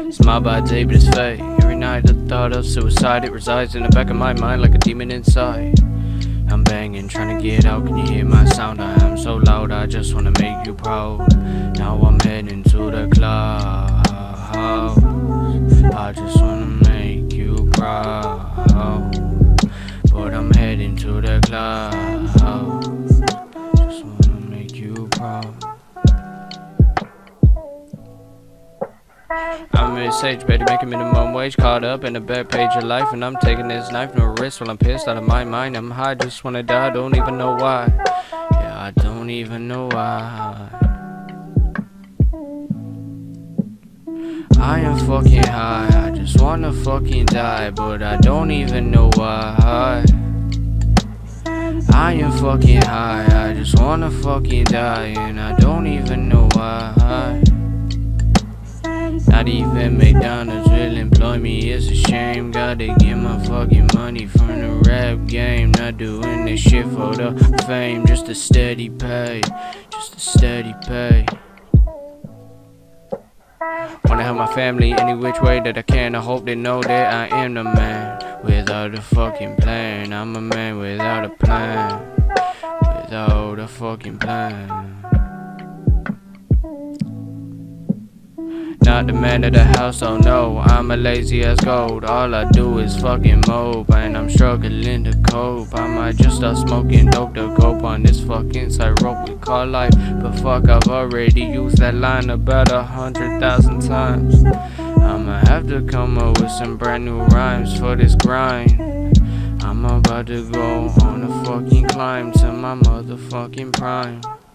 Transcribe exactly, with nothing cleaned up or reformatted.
Smile by day, but it's fake. Every night the thought of suicide, it resides in the back of my mind like a demon inside. I'm banging, trying to get out, can you hear my sound? I am so loud, I just wanna make you proud. Now I'm heading to the clouds. I just wanna make you proud. But I'm heading to the clouds. Just wanna make you proud. I'm in sage, better make a minimum wage. Caught up in the back page of life, and I'm taking this knife, no risk. While I'm pissed out of my mind, I'm high, just wanna die, don't even know why. Yeah, I don't even know why. I am fucking high, I just wanna fucking die, but I don't even know why. I am fucking high, I just wanna fucking die, and I don't even know why. Not even McDonald's will employ me, it's a shame. Gotta get my fucking money from the rap game. Not doing this shit for the fame, just a steady pay, just a steady pay. Wanna help my family any which way that I can. I hope they know that I am the man without a fucking plan. I'm a man without a plan, without a fucking plan. Not the man of the house, oh no, I'm a lazy ass gold. All I do is fucking mope, and I'm struggling to cope. I might just start smoking dope to cope on this fucking tightrope we call life. But fuck, I've already used that line about a hundred thousand times. I'ma have to come up with some brand new rhymes for this grind. I'm about to go on a fucking climb to my motherfucking prime.